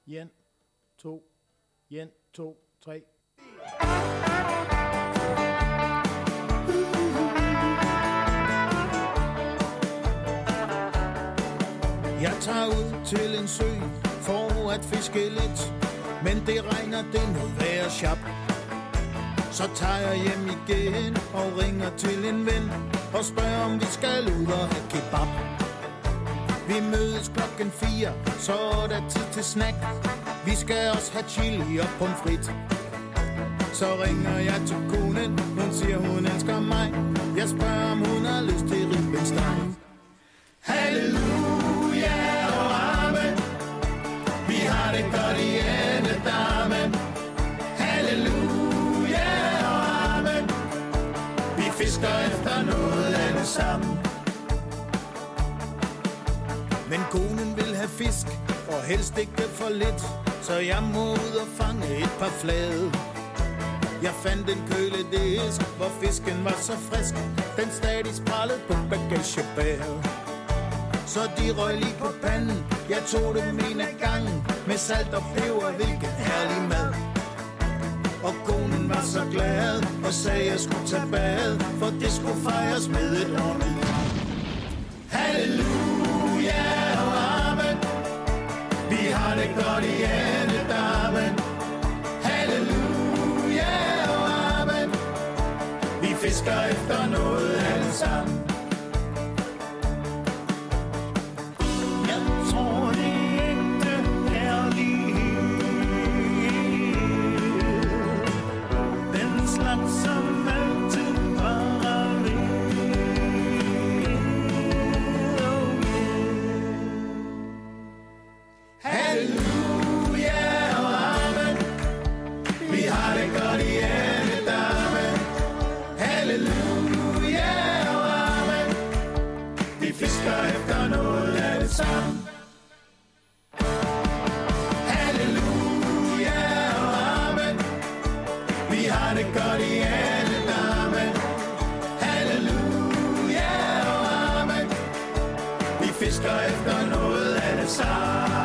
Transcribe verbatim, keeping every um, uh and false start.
En, to, en, to, tre. Jeg tager ud til en sø for at fiske lidt, men det regner, det nu være sjap. Så tager jeg hjem igen og ringer til en ven og spørger, om vi skal ud og have kebab. Vi mødes klokken fire, så er der tid til snack. Vi skal også have chili og pomfrit. Så ringer jeg til konen, hun siger, hun elsker mig. Jeg spørger, om hun har lyst til ribbensteg. Halleluja og amen, vi har det godt i endedarmen. Halleluja og amen, vi fisker efter noget alle sammen. Men konen vil have fisk, og helst ikke for lidt, så jeg må ud og fange et par flade. Jeg fandt en køledisk, hvor fisken var så frisk, den stadig sprallede på bagagebæret. Så de røg lige på panden, jeg tog dem en af gangen, med salt og peber, hvilken herlig mad. Og konen var så glad, og sagde jeg skulle tage bad, for det skulle fejres med et ordentligt. Halleluja og amen, vi har det godt i endedarmen. Halleluja og amen, vi fisker efter noget alle sammen. Jeg tror det er ægte kærlighed, den slags som altid varer ved. Halleluja og amen, vi har det godt i endedarmen. Halleluja og amen, vi fisker efter noget alle sammen. Halleluja og amen, vi har det godt i endedarmen. Halleluja og amen, vi fisker efter noget alle sammen.